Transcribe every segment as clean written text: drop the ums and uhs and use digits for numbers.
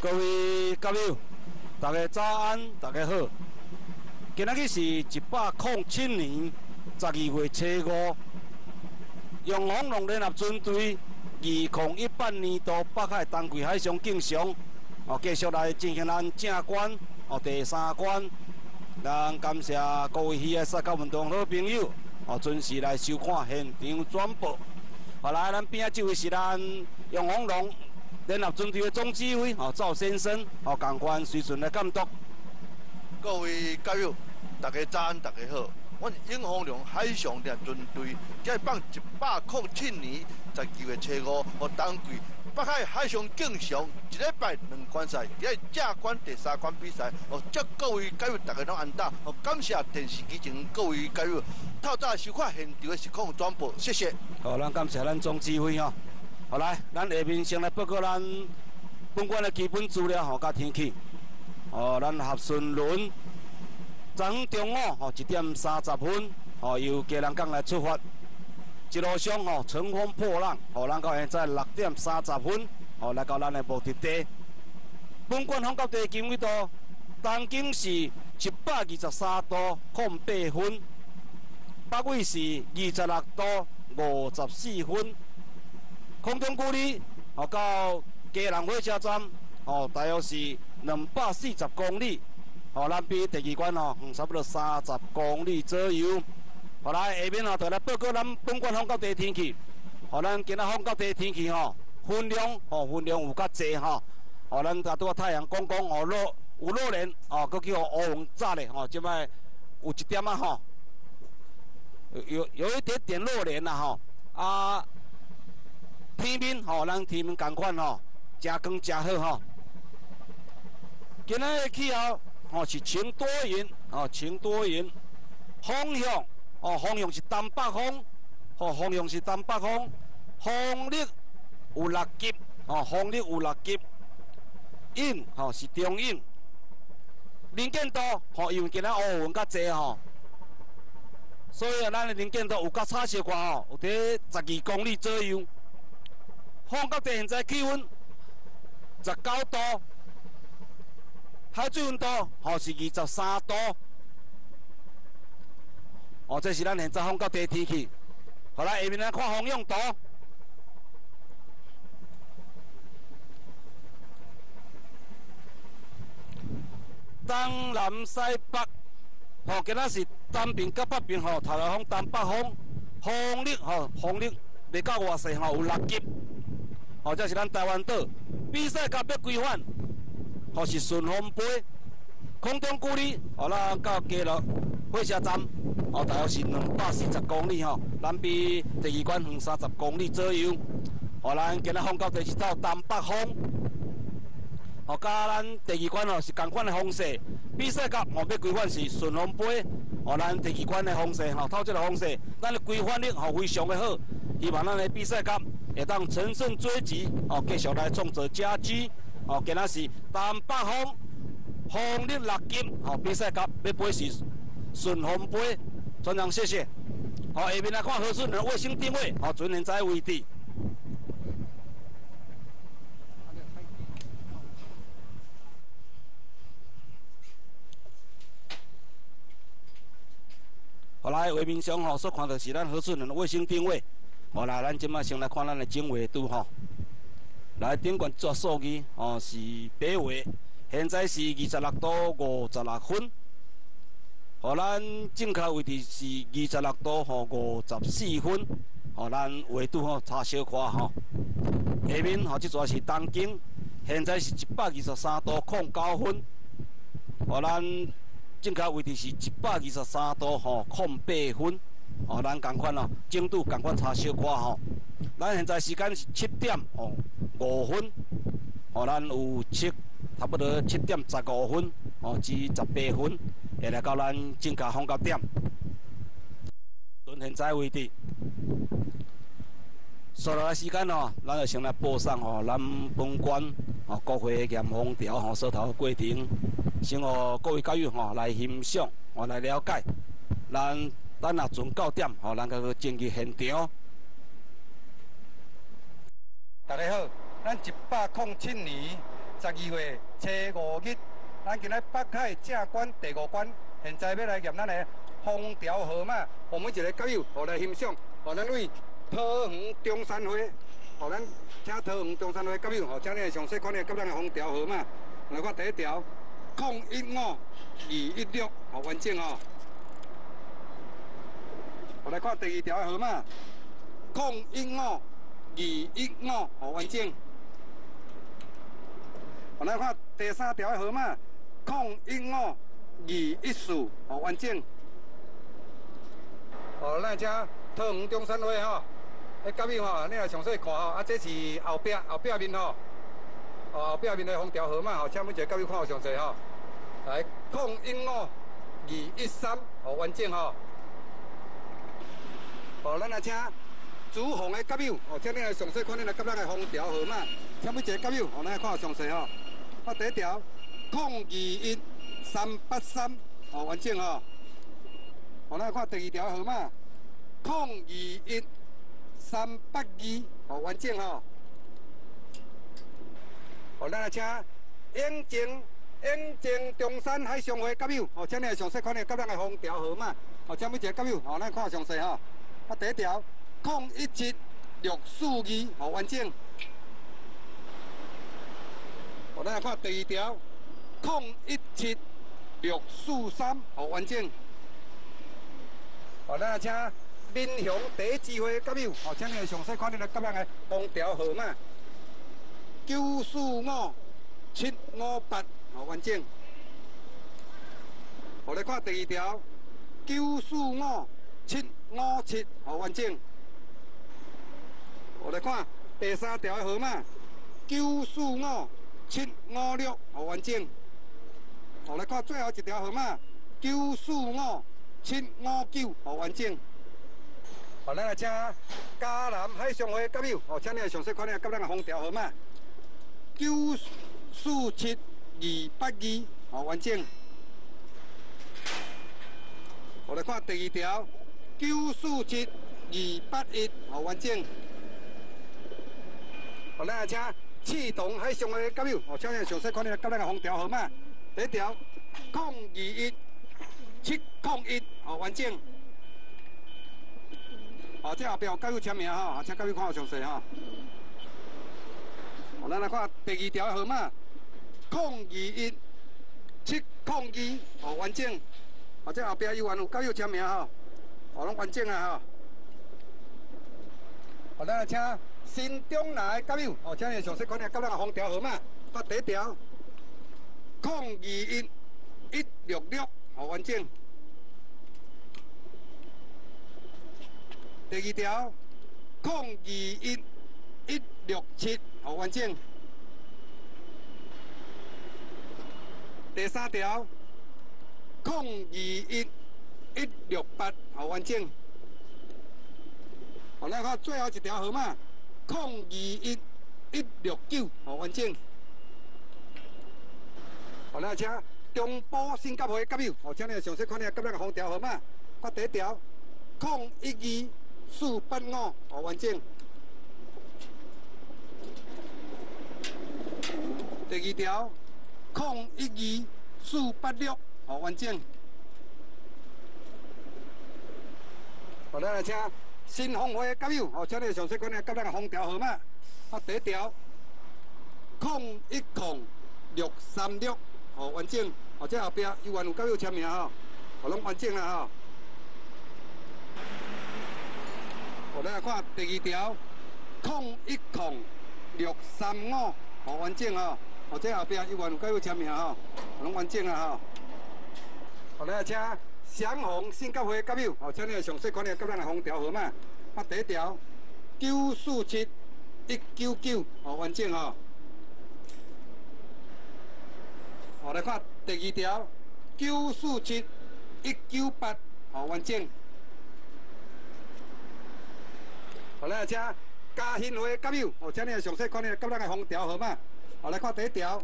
各位教友，大家早安，大家好。今仔日是107年12月初5，永丰龙联合军队2018年度北海冬季海上竞赛，继续来进行咱正关第3关。咱感谢各位喜爱赛道运动好朋友准时来收看现场转播。来，咱边仔这位是咱永丰龙联合军队的总指挥赵先生，同款随顺的监督。 各位教友，大家早安，大家好。我是永丰龙海上联合军队，今日放107年12月初5，冬季北海海上竞赛一礼拜2关赛，今日正关第3关比赛，祝各位教友大家拢安打，感谢电视机前各位教友透早收看现场的实况转播，谢谢。 好，咱感谢咱总指挥好，来，咱下面先来报告咱本馆的基本资料甲天气。咱合顺轮昨中午1点30分由基隆港来出发，一路上乘风破浪，咱到现在6点30分来到咱的目的地。本馆风角地经纬度东经是123度08分，北纬是26度54分，空中距离到基隆火车站大约是240公里。咱比第2关差不多30公里左右。来下面就来报告咱本馆风角地天气。咱今仔风角地天气分量有较济咱甲拄太阳公有落连搁叫乌云炸咧即摆有一点有一点点落连啦天面咱天面同款真光真好今仔的气候是晴多云晴多云，风向是东北风风向是东北风，风力有6级风力有6级，阴是中阴，能见度因为今仔乌云较济所以咱的能见度有较差小可有伫12公里左右。风角地现在气温19度。海水温度是23度，这是咱现在风角地天气。来下面来看风向图。东南西北，今仔是东边甲北边头来风东北风，风力未到偌细有6级。这是咱台湾岛比赛甲要规范。是顺风飞，空中距离咱到基隆火车站大约是240公里咱比第2关远30公里左右。咱今仔风角地是走东北风，甲咱第2关是同款的风势。比赛甲要规范是顺风飞，咱第2关的风势透这个风势，咱的规范力非常的好。希望咱的比赛甲会当乘胜追击，继续来创造佳绩。今仔是东北风，风力6级，比赛甲要飞是顺风飞，专长谢谢。下面来看何顺人卫星定位，准现在位置。来画面上所看到是咱何顺人卫星定位。来，咱即摆先来看咱的经纬度来，顶悬这数字是北纬，现在是26度56分。咱正确位置是26度54分。咱纬度差小可下面这撮是东经，现在是123度09分。咱正确位置是123度08分。咱同款精度同款差小可咱现在时间是7点5分，咱有差不多7点15分至18分，会来到咱正确风角点。现在位置，所落来时间咱就先来播送咱本馆国会验风条所头过程，先各位教友来欣赏来了解。咱若准9点，咱再去进去现场。大家好，咱107年月初5日，咱今仔北海正关第5关，现在要来验咱的风条号码。我们一个教友，互来欣赏，互咱位桃园中山会，互咱请桃园中山会教友，吼，请你详细看你甲咱的风条号码。来看第一条，015216，好完整哦。我来看第二条的号码，015215，好完整。我来看第三条的号码，015214，好完整。哦，咱这桃园中山会吼，迄教友吼，你来详细看吼，这是后壁面吼，后壁面的封条号码吼，请每一个教友看好详细吼。来，015213，好完整吼。哦，咱来请主防的教友，哦，请你来详细看你来甲咱的封条号码，请每一个教友，哦，咱来看详细吼。第一条021383，哦，完整吼。我来看第二条号码021382，哦，完整吼。哦，咱来请永靖中山海上会教友，哦，请你来详细看你甲咱的封条号码，哦，请每一个教友，哦，咱看详细吼。第一条017642，哦，完整。我咱来看第二条017643，哦，完整。咱来请民雄第一智慧教友，哦，请你来详细看你来甲咱的封条号码945758，哦，完整。我来看第二条945757，哦，完整。我来看第三条的号码945756，哦，完整。我来看最后一条号码945759，哦，完整。咱来请嘉南海上会教友，哦，请你来详细看你甲咱的封条号码947282，哦，完整。我来看第二条947281，哦，完整。咱来请启动海上会教友，哦，请你详细看你甲咱的封条号码。第一条021701，哦，完整。哦，这后壁有教友签名吼，请教友看详细吼。咱来看第二条号码021702，哦，完整。这后壁有教友签名吼，哦，拢完整啊吼。咱来请新中南的教友，哦，请你详细看你甲咱的封条号码。第一条021166，哦，完整。第二条021167，哦，完整。第三条021168，哦，完整。咱看最后一条号码021169，哦，完整。咱请中部新甲会教友，哦，请你详细看你甲咱的封条号码。第一条012485，哦，完整。第二条012486，哦，完整。咱来请新丰会教友，哦，请你详细看你甲咱的封条号码。第一条010636，哦，完整。这后壁有教友签名吼，拢完整啦吼。咱来看第二条010635，哦，完整吼。这后壁有教友签名吼，拢完整啦吼。咱来请祥宏新教会教友，哦，请你详细看你甲咱的封条号码。第一条947199，哦，完整吼。来看第二条947198，哦，完整。咱来请嘉兴会教友，哦，请你详细看你甲咱的封条号码。来看第一条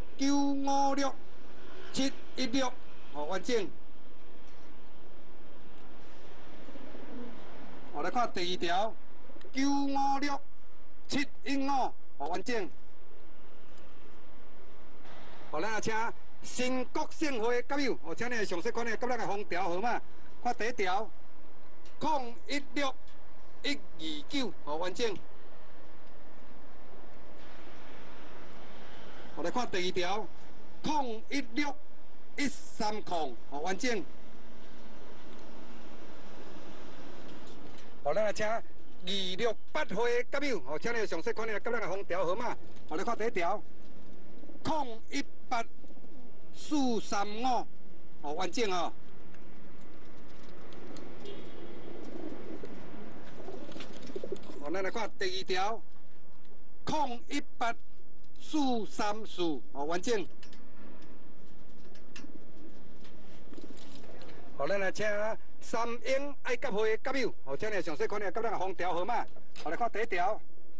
956716，哦，完整。来看第二条956715，哦，完整。 咱来请新国盛会的甲友，请你详细看呢，甲咱的封条号码，看第一条016129，完整。来看第二条016130，完整。咱来请268岁的甲友，请你详细看呢，甲咱的封条号码，来看第一条018435，完整哦。咱来看第二条018434，完整。咱来请三英爱甲会的甲友，请你详细看呢，甲咱的封条号码，来看第一条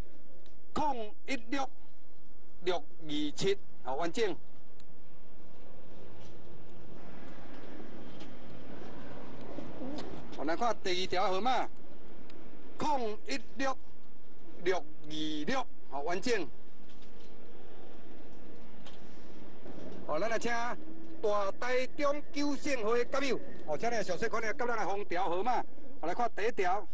016627，完整。来看第二条号码016626，完整。咱来请大台中救生会甲友，请你详细看呢，甲咱的封条号码，来看第一条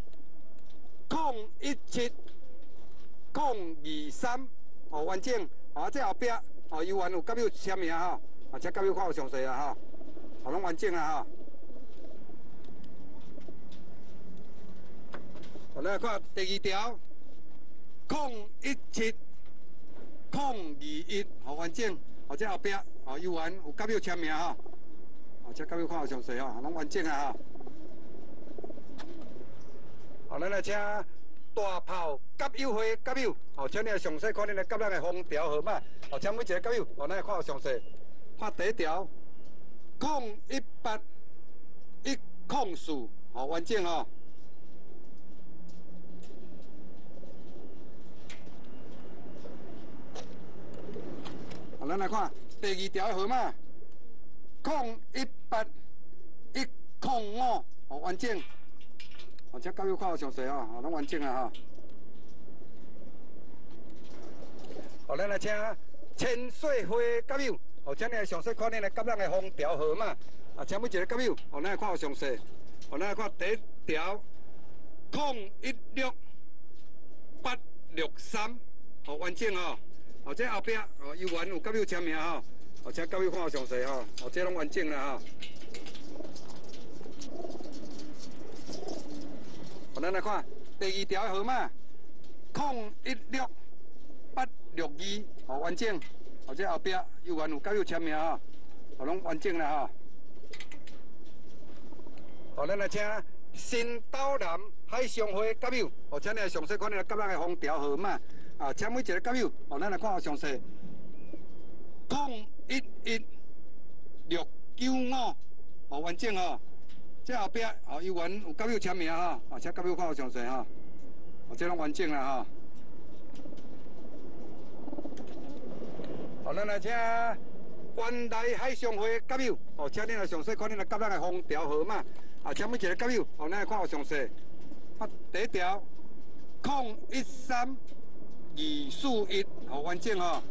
017023，完整。这后壁游园有甲友签名哈，请甲友看有详细啊哈，拢完整啊哈。咱来看第二条017021，完整。这后壁游园有甲友签名哈，请甲友看有详细哈，拢完整啊哈。咱来请大炮甲友会甲友，请你详细看恁来甲咱的封条号码，请每一个甲友，咱来看有详细。看第一条018104，完整哦。咱来看第二条号码018105，完整。请甲友看有详细哦，拢完整啊哈。咱来请千岁会甲友，请你详细看恁来甲咱的封条号码，请每一个甲友，咱来看有详细。咱来看第一条016863，完整哦。这后壁游园有甲友签名哈，请甲友看有详细哈，这拢完整啦哈。咱来看第二条号码016862，完整。这后壁游园有甲友签名哈，拢完整啦哈。咱来请新岛南海上会甲友，请你详细看恁甲咱的封条号码。请每一个甲友，咱来看有详细。011695，完整哦。这后壁游园有甲友签名哈，请甲友看有详细哈。这拢完整啦哈。咱来请关内海上会甲友，请你来详细看恁来甲咱的封条号码。请每一个甲友，咱来看有详细。第一条013241，完整哦。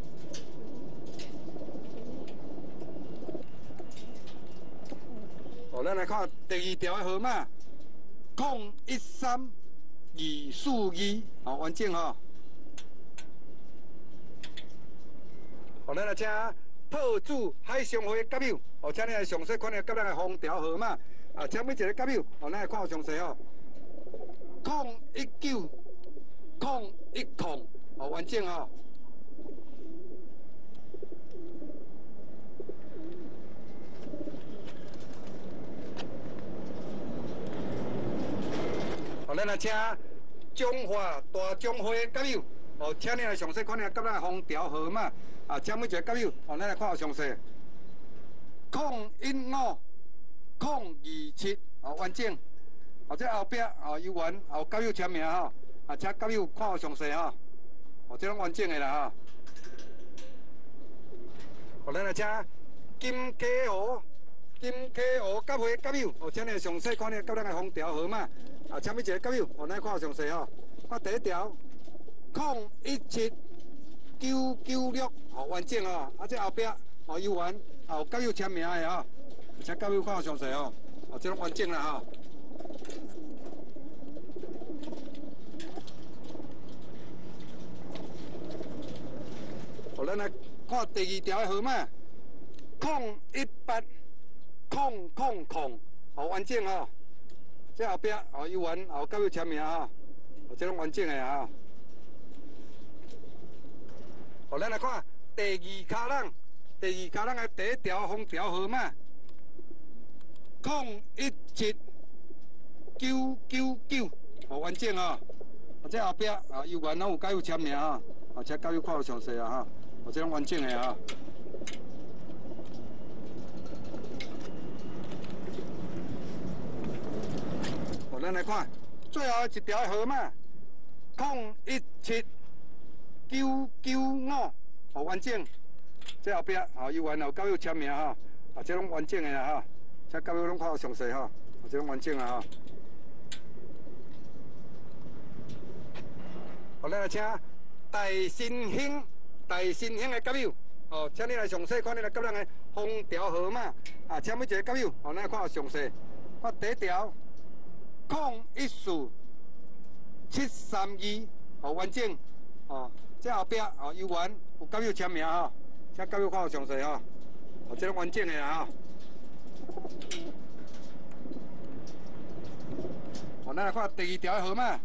咱来看第二条的号码013242，完整哦。咱来请特助海上会甲友，请你来详细看恁甲咱的封条号码。请每一个甲友，咱来看有详细哦。019010，完整哦。咱来请中华大中会甲友，请你来详细看恁甲咱的封条号码。请每一个甲友，咱来看有详细。015027，完整。这后壁游园有甲友签名哈，请甲友看有详细哈。这拢完整的啦哈。咱来请金溪湖甲会甲友，请你详细看恁甲咱的封条号码。请每一个甲友，咱来看有详细哈。看第一条017996，完整哦。这后壁哦，游玩有教友签名的吼，请教友看详细吼，哦，这种完整啦吼。哦，咱来看第二条的号码，0180000，哦，完整吼。这后壁哦，游玩有教友签名吼，哦，这种完整的吼。哦，咱来看第二卡人的第一条封条号码，017999，哦，完整哦。这后壁啊，游玩拢有教友签名吼，哦，请教友看有详细啊吼，哦，这种完整的吼。哦，咱来看最后一条号码017995，哦，完整。这后壁哦，游玩有教友签名吼，啊，这种完整的啊吼，请教友拢看有详细吼，啊，这种完整啊吼。哦，咱来请大新兴的教友，哦，请你来详细看你来教咱的封条号码，啊，请每一个教友，哦，咱来看有详细，看第一条014732，哦，完整，哦，这后壁哦，游玩有教友签名吼。请教友看有详细吼，哦，这种完整的啊吼。哦，咱来看第二条的号码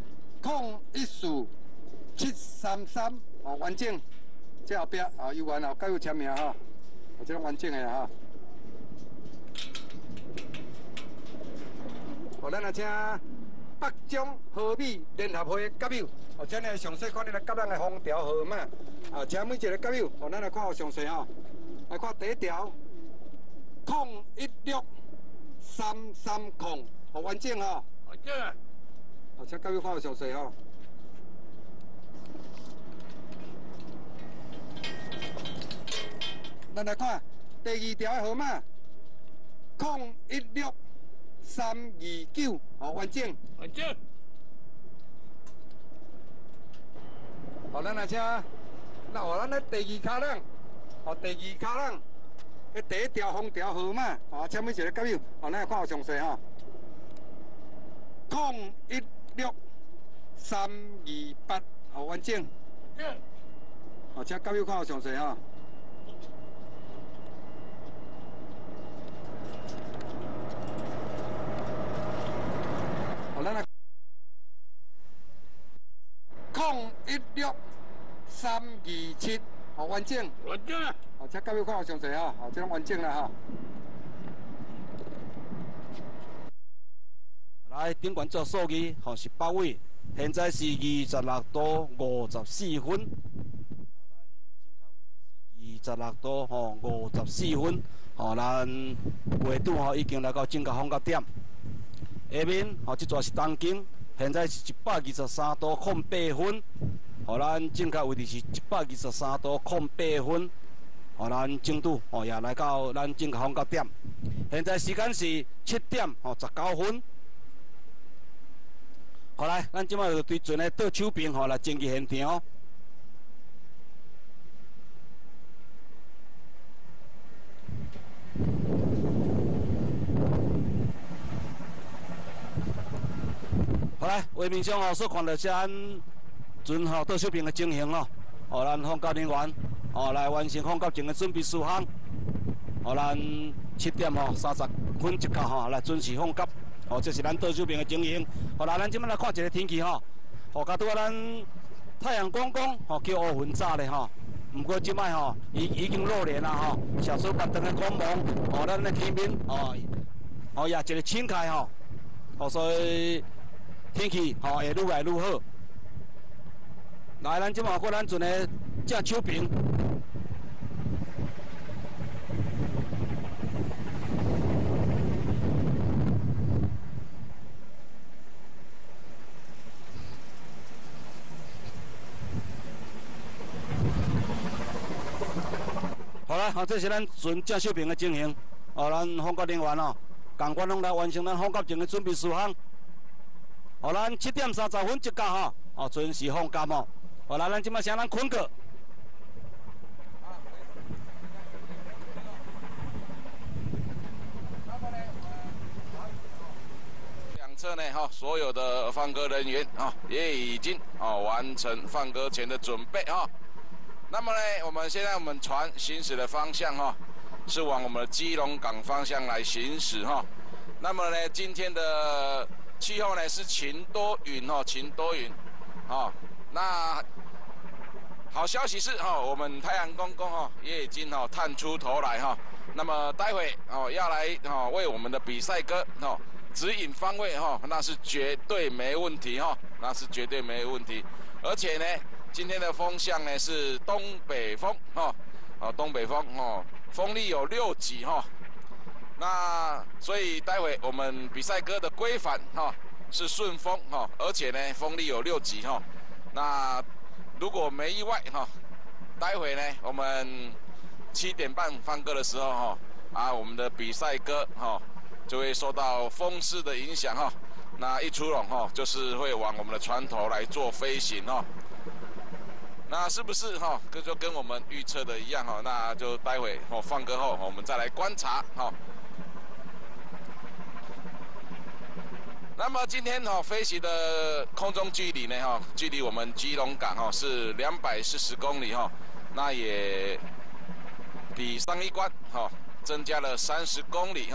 ，014733，哦，完整。这后壁哦，游玩有教友签名吼，哦，这种完整的啊吼。哦，咱来请北中和美联合会的教友。哦，请你来详细看你来甲咱的封条号码，啊，请每一个教友，哦，咱来看有详细吼，来看第一条016330，哦，完整吼。 完整啊。 哦，请教友看有详细吼。咱来看第二条的号码016329，哦，完整。 完整。 哦，咱来请，那哦，咱咧第二卡人，哦，第二卡人的第一条封条号码，哦，请每一个教友，哦，咱来看有详细吼。016328，哦，完整。哦，请教友看有详细吼。哦，咱来。016327，哦，完整。 完整啊。 哦，请教友看有详细吼，哦，这种完整啦吼。 来，顶悬做数据，吼是8位，现在是26度54分。26度吼54分，吼咱纬度吼已经来到正确风角点。下面吼这座是东京，现在是123度08分，吼咱正确位置是123度08分，吼咱经度吼也来到咱正确风角点。现在时间是7点19分。好来，咱即摆就对准的倒手柄吼来进去现场。好来，画面上所看到是咱准倒手柄的情形哦，咱放教人员来完成放教前的准备事项。咱7点30分一到来准时放教。这是咱倒手柄的情形。来，咱即摆来看一个天气甲拄咱太阳公公叫乌云早咧毋过即摆已经落连啦小手白灯的光芒咱的天面也一个清开所以天气会愈来愈好。来，咱即摆看咱阵的正手柄。好啦，这是咱准正手柄的情形。咱放教人员共款拢来完成咱放教前的准备事项。咱7点30分一到准时放假来，咱即摆请咱困过。 哈，所有的放歌人员啊，也已经完成放歌前的准备哈。那么呢，我们船行驶的方向哈，是往我们的基隆港方向来行驶哈。那么呢，今天的气候呢是晴多云哈，晴多云，那好消息是我们太阳公公也已经探出头来哈。那么待会要来为我们的比赛歌指引方位那是绝对没问题那是绝对没问题。而且呢，今天的风向呢是东北风东北风风力有6级那所以待会我们比赛歌的归返是顺风而且呢风力有6级那如果没意外待会呢我们7点半放歌的时候我们的比赛歌就会受到风势的影响那一出笼就是会往我们的船头来做飞行那是不是就跟我们预测的一样那就待会放歌后我们再来观察那么今天飞行的空中距离呢距离我们基隆港是240公里那也比上一关增加了30公里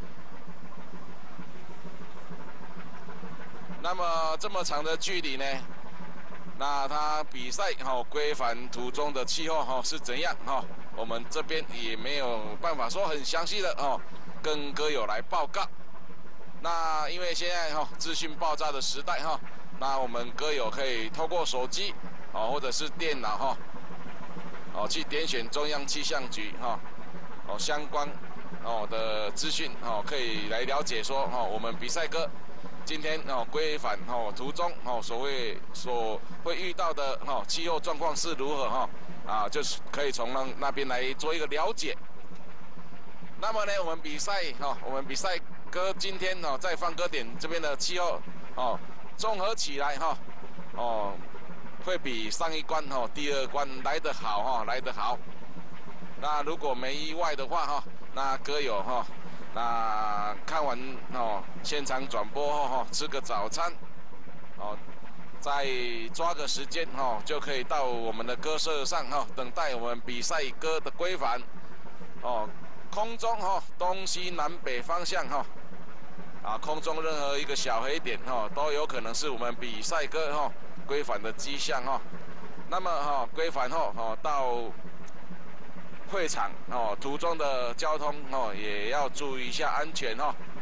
那么这么长的距离呢，那它比赛归返途中的气候是怎样我们这边也没有办法说很详细的跟歌友来报告。那因为现在资讯爆炸的时代那我们歌友可以透过手机或者是电脑去点选中央气象局相关的资讯可以来了解说我们比赛歌今天归返途中所会遇到的气候状况是如何就是可以从那边来做一个了解。那么呢，我们比赛歌今天在放歌点这边的气候综合起来会比上一关第2关来得好来得好。那如果没意外的话那歌友那看完现场转播后吃个早餐再抓个时间就可以到我们的歌社上等待我们比赛歌的归返空中东西南北方向空中任何一个小黑点都有可能是我们比赛歌归返的迹象那么归返后到会场途中的交通也要注意一下安全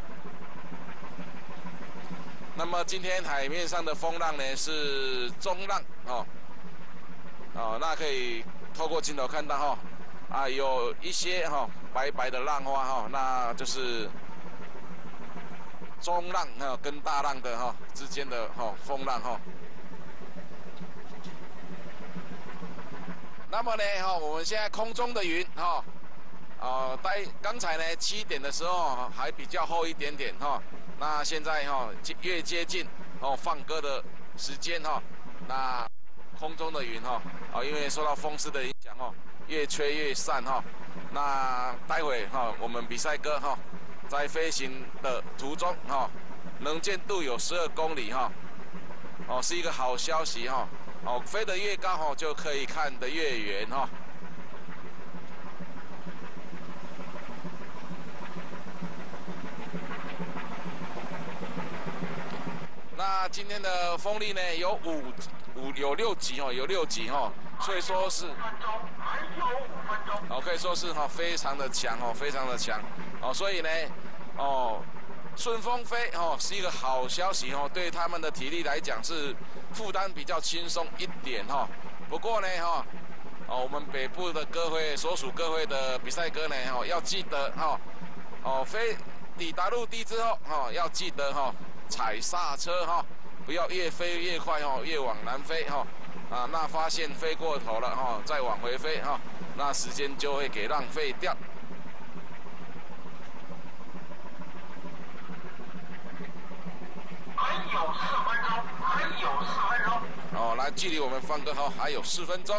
那么今天海面上的风浪呢是中浪那可以透过镜头看到有一些白白的浪花那就是中浪跟大浪的之间的风浪那么呢我们现在空中的云刚才呢7点的时候还比较厚一点点那现在越接近放歌的时间那空中的云因为受到风势的影响越吹越散那待会我们比赛歌在飞行的途中能见度有12公里是一个好消息飞得越高就可以看得越远那今天的风力呢有6级有6级所以说是可以说是非常的强非常的强所以呢顺风飞是一个好消息对他们的体力来讲是负担比较轻松一点不过呢我们北部的各会所属各会的比赛歌呢要记得飞抵达陆地之后要记得踩刹车不要越飞越快越往南飞那发现飞过头了再往回飞那时间就会给浪费掉。来，距离我们放歌还有4分钟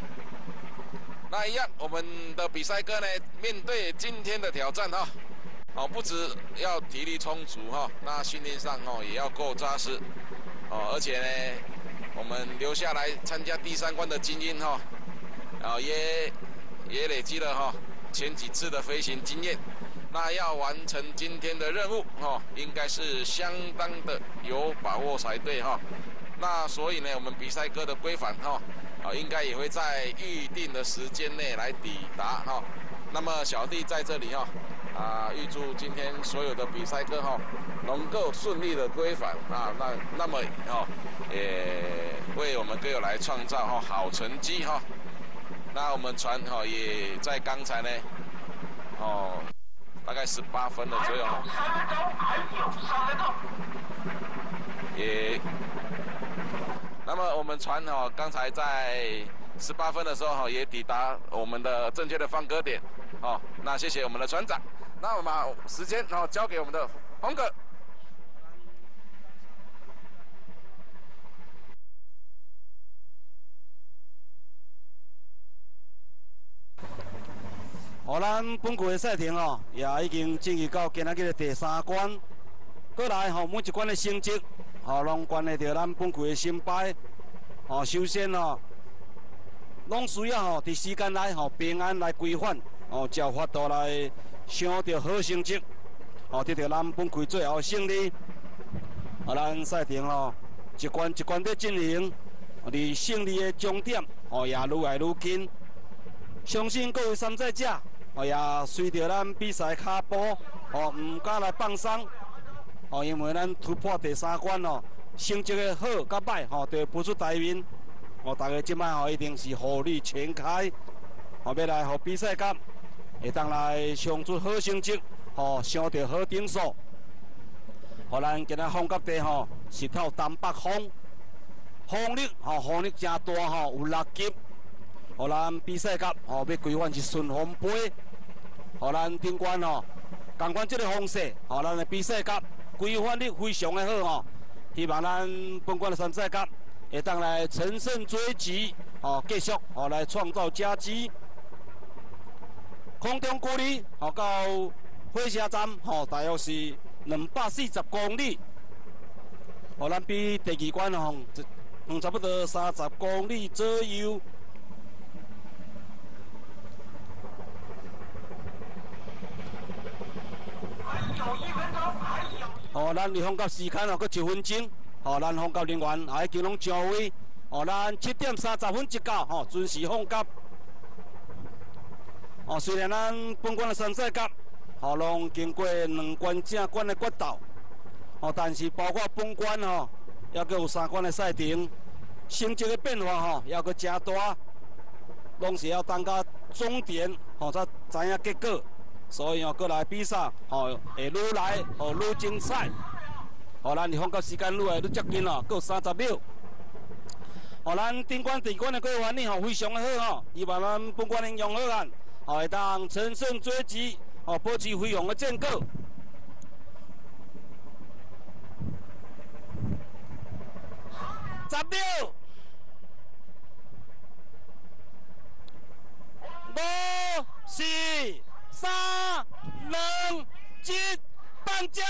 那一样，我们的比赛歌呢，面对今天的挑战哦，不止要体力充足哈，那训练上哦也要够扎实哦，而且呢，我们留下来参加第3关的精英哈，啊也累积了哈前几次的飞行经验，那要完成今天的任务哈，应该是相当的有把握才对哈。那所以呢，我们比赛哥的归返哈，应该也会在预定的时间内来抵达哈。那么小弟在这里哈。预祝今天所有的比赛哥哈能够顺利的归返啊，那么也为我们歌友来创造好成绩哈。那我们船也在刚才呢大概18分的左右也，那么我们船刚才在18分的时候也抵达我们的正确的放歌点那谢谢我们的船长。那我们把时间交给我们的洪哥。 咱本季的赛程也已经进入到今仔日的第3关，过来每一关的成绩拢关系到咱本季的成败。首先拢需要伫时间内平安来归返才有法度来抢到好成绩，得到咱本季最后的胜利。咱赛程一关一关在进行，离胜利的终点也愈来愈近。相信各位参赛者也随着咱比赛脚步唔敢来放松因为咱突破第3关成绩的好甲歹就会浮出台面。大家即摆一定是火力全开，要来互比赛甲会当来冲出好成绩，抢到好点数。咱今仔风甲地是透东北风，风力真大有6级。咱比赛甲要规范是顺风杯。咱顶关同款这个方式，咱的比赛甲规范力非常的好希望咱本关的参赛甲会当来乘胜追击，继续来创造佳绩。空中距离到火车站大约是240公里。咱比第2关差不多30公里左右。咱离放甲时间佫1分钟。咱放甲人员已经拢上位。咱7点30分一到，准时放甲。虽然咱本关的参赛甲，拢经过2关正关的决斗，但是包括本关还佫有3关的赛程，成绩的变化还佫真大，拢是要等到终点才知影结果。所以过来比赛会愈来愈精彩。咱离放甲时间愈来愈接近了，佫有30秒。咱顶关第2关的过完呢非常的好希望咱本关英雄好汉会当乘胜追击，保持飞扬的战果。10秒，5、4、3、2、1，放酒。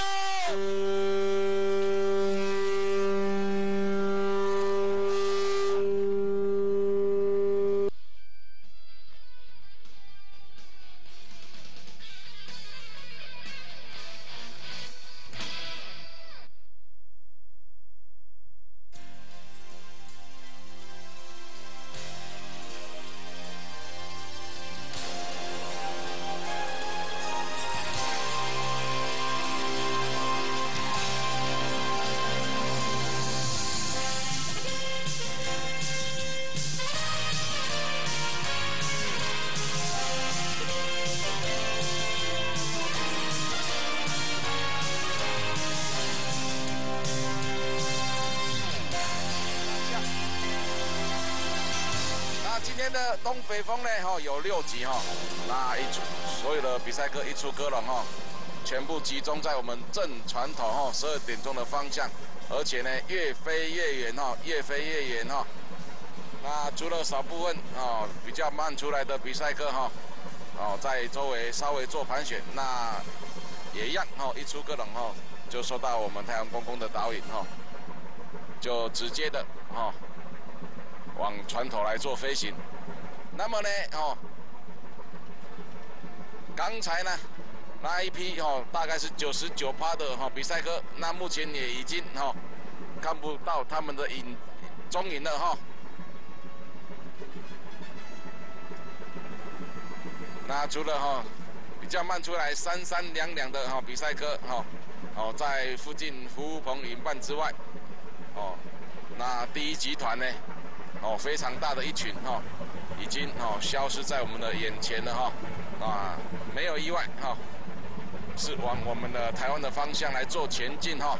东北风呢有6级那所有的比赛歌一出歌了全部集中在我们正船头12点钟的方向，而且呢越飞越远越飞越远那除了少部分比较慢出来的比赛歌在周围稍微做盘旋，那也一样哦，一出个笼哦，就收到我们太阳公公的导引哦，就直接的哦往船头来做飞行。那么呢哦，刚才呢那一批哦大概是99%的哈比赛哥，那目前也已经哈看不到他们的踪影了哈。那除了哈比较慢出来3-3-2-2的哈比赛哥哈哦在附近服务棚营办之外，哦那第一集团呢哦非常大的一群哈已经哦消失在我们的眼前了哈啊没有意外哈是往我们的台湾的方向来做前进哈。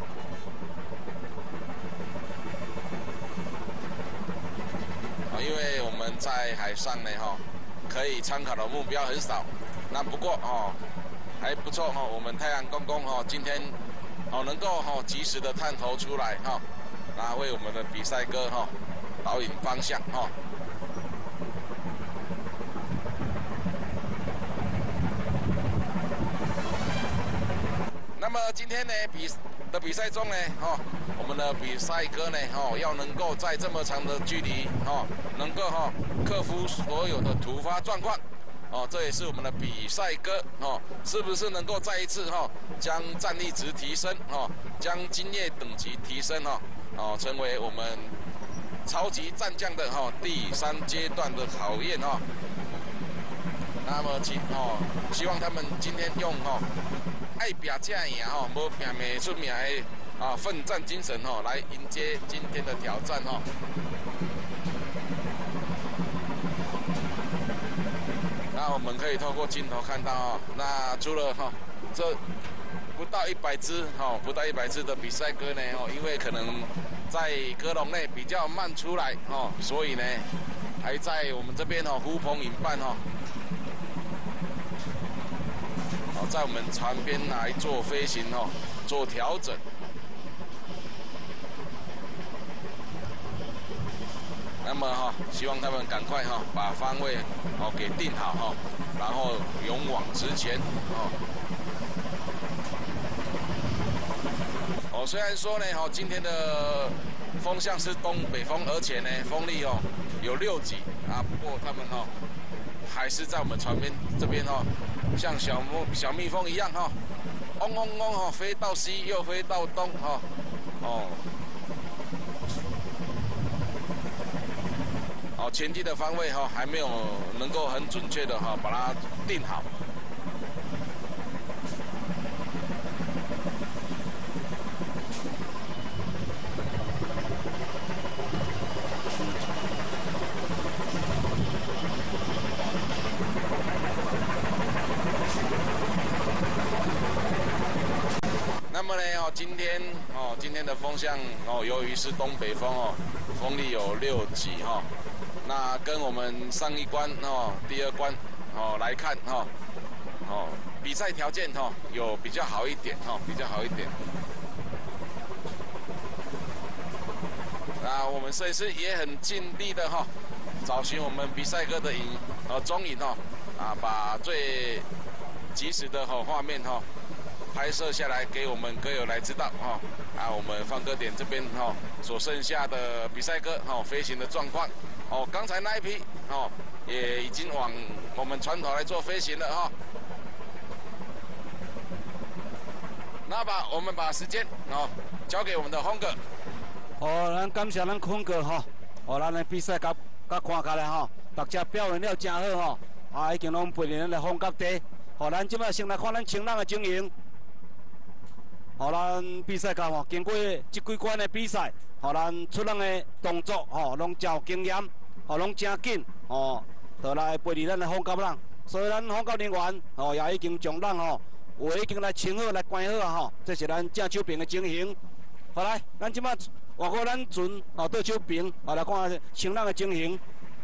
因为我们在海上呢哈。可以参考的目标很少，那不过哦还不错哦。我们太阳公公哦今天哦能够哦及时的探头出来哈，那为我们的比赛哥哈导引方向哈。那么今天呢比赛中呢哈，我们的比赛哥呢哦要能够在这么长的距离哦能够哈克服所有的突发状况哦，这也是我们的比赛哥哦是不是能够再一次哈将战力值提升哦，将经验等级提升哦成为我们超级战将的哈第3阶段的考验哈。那么希望他们今天用爱拼才赢哦，无拼袂出名的奋战精神来迎接今天的挑战那我们可以透过镜头看到那除了这不到100只的比赛哥呢因为可能在鸽笼内比较慢出来所以呢还在我们这边服务棚营办在我们船边来做飞行做调整。那么希望他们赶快把方位给定好然后勇往直前虽然说呢今天的风向是东北风，而且呢风力有6级不过他们还是在我们船边这边像小蜜蜂一样嗡嗡嗡飞到西又飞到东前进的方位还没有能够很准确的把它定好。那么呢今天的风向由于是东北风风力有6级那跟我们上一关第2关来看比赛条件有比较好一点那我们摄影师也很尽力的找寻我们比赛哥的踪影把最及时的画面拍摄下来给我们歌友来知道我们放歌点这边所剩下的比赛哥飞行的状况刚才那一批也已经往我们船头来做飞行了那我们把时间交给我们的峰哥。 咱感谢咱峰哥咱的比赛甲看下来大家表现了真好已经拢陪着咱的峰哥地咱即摆先来看咱青人的情形。咱比赛家经过这几关的比赛咱出人的动作拢真有经验拢真紧就来陪着咱的风甲人，所以咱风甲人员也已经将咱话已经来清好来关好这是咱正手边的情形。来，咱即摆换过咱船倒手边来看青人的情形。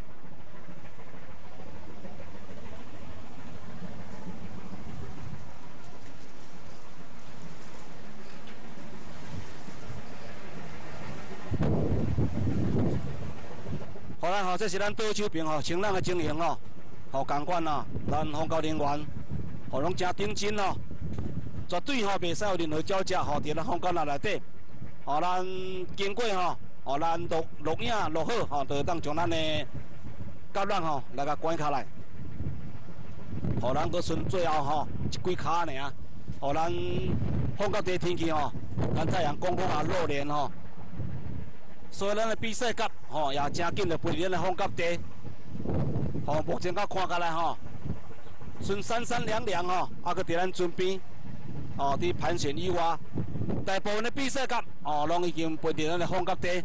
这是咱倒手边青人的情形共款咱风教人员拢真认真绝对袂使有任何招架伫咱风杆内底，咱经过咱录影录好就当将咱的甲咱来甲关卡来，咱搁剩最后一几卡尔，咱风角地天气咱太阳公公也露脸所以咱的比赛甲也真紧就飞入咱的风角地，目前甲看起来剩三三两两搁伫咱准边，伫盘旋以外，大部分的比赛甲拢已经飞入咱的风角地。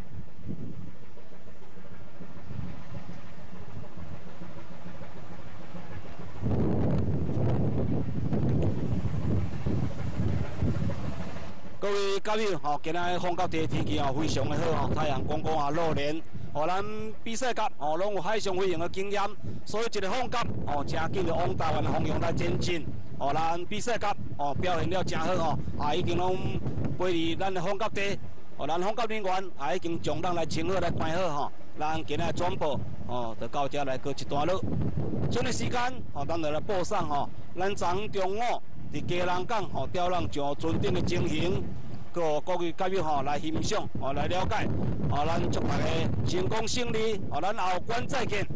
各位教友，今仔风角地天气非常的好，太阳公公也露脸，咱比赛甲拢有海上飞行的经验，所以一个风角真紧就往台湾方向来前进，咱比赛甲表现了真好已经拢飞入咱的风角地，咱风角人员也已经将咱来清好来关好咱今仔转播就到这来告一段落。这个时间咱就来报上咱昨中午伫基隆港吊浪上船顶的情形，各位教友来欣赏来了解，咱祝大家成功胜利，咱后关再见。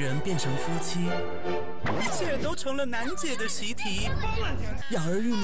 人变成夫妻，一切都成了难解的习题。养儿育女